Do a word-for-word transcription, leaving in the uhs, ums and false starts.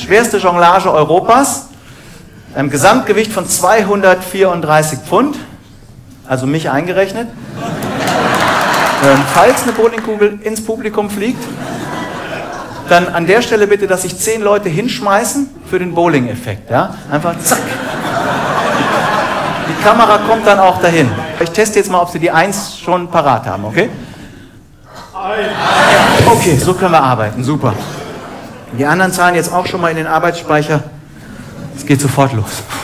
schwerste Jonglage Europas, einem Gesamtgewicht von zweihundertvierunddreißig Pfund, also mich eingerechnet. Ähm, falls eine Bowlingkugel ins Publikum fliegt, dann an der Stelle bitte, dass sich zehn Leute hinschmeißen für den Bowling-Effekt. Ja? Einfach zack. Die Kamera kommt dann auch dahin. Ich teste jetzt mal, ob Sie die eins schon parat haben, okay? Okay, so können wir arbeiten, super. Die anderen zahlen jetzt auch schon mal in den Arbeitsspeicher. Es geht sofort los.